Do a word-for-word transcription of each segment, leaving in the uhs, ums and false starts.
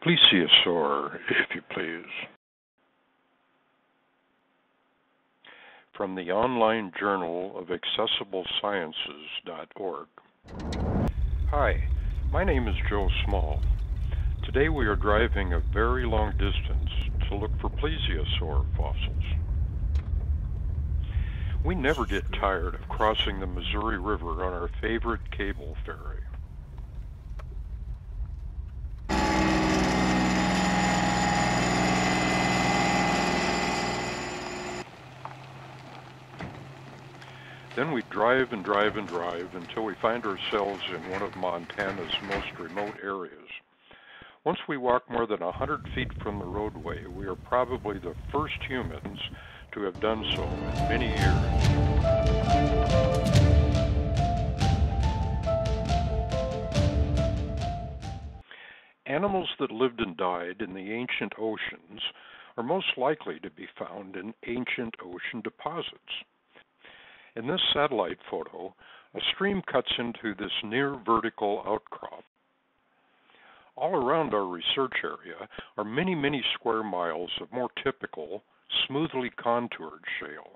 Plesiosaur, if you please. From the online journal of accessible sciences dot org. Hi, my name is Joe Small. Today we are driving a very long distance to look for plesiosaur fossils. We never get tired of crossing the Missouri River on our favorite cable ferry. Then we drive and drive and drive until we find ourselves in one of Montana's most remote areas. Once we walk more than one hundred feet from the roadway, we are probably the first humans to have done so in many years. Animals that lived and died in the ancient oceans are most likely to be found in ancient ocean deposits. In this satellite photo, a stream cuts into this near vertical outcrop. All around our research area are many, many square miles of more typical, smoothly contoured shale.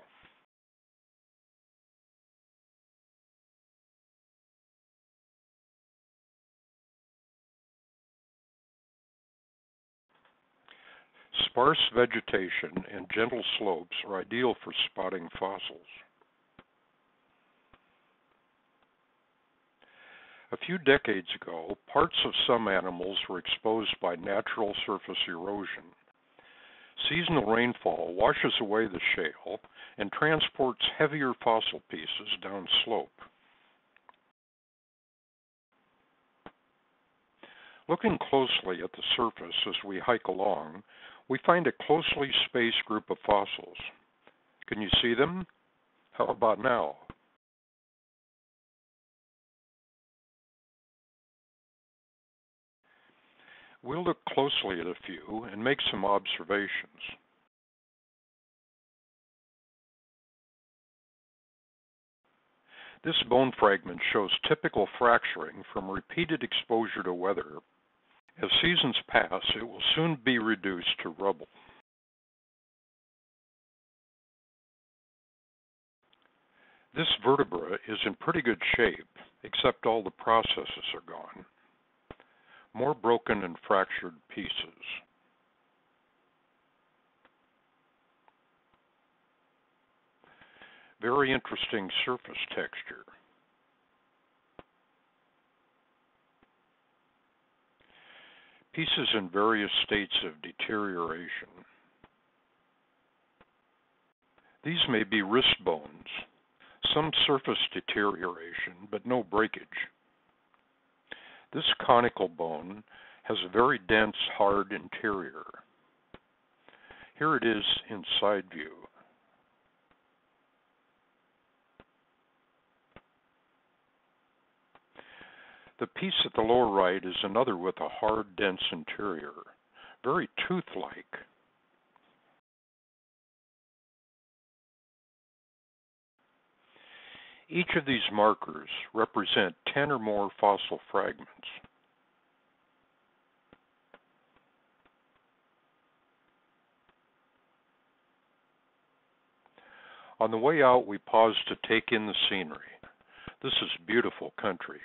Sparse vegetation and gentle slopes are ideal for spotting fossils. A few decades ago, parts of some animals were exposed by natural surface erosion. Seasonal rainfall washes away the shale and transports heavier fossil pieces downslope. Looking closely at the surface as we hike along, we find a closely spaced group of fossils. Can you see them? How about now? We'll look closely at a few and make some observations. This bone fragment shows typical fracturing from repeated exposure to weather. As seasons pass, it will soon be reduced to rubble. This vertebra is in pretty good shape, except all the processes are gone. More broken and fractured pieces. Very interesting surface texture. Pieces in various states of deterioration. These may be wrist bones, some surface deterioration, but no breakage. This conical bone has a very dense, hard interior. Here it is in side view. The piece at the lower right is another with a hard, dense interior, very tooth-like. Each of these markers represent ten or more fossil fragments. On the way out, we pause to take in the scenery. This is beautiful country.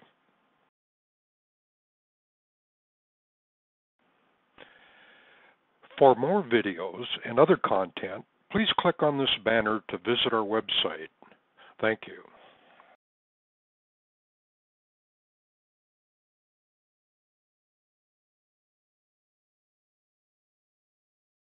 For more videos and other content, please click on this banner to visit our website. Thank you.